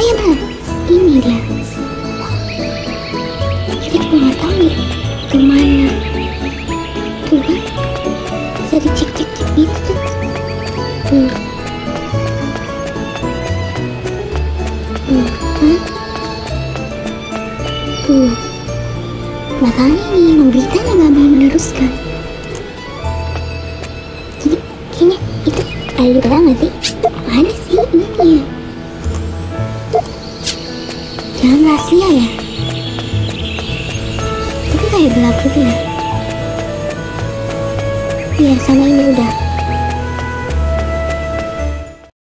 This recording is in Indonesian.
ya bang, ini dia. Kita juga nggak tahu nih kemana. Tuh kan, bisa dicek-cek gitu tuh. Tuh. Kan? Tuh. Makanya nih, Nobita nggak mau meneruskan. Jadi kayaknya itu Alura nggak sih? Ada sih ini. Jangan rahasia ya. Tapi kayak gelap gitu ya. Iya, sama ini udah.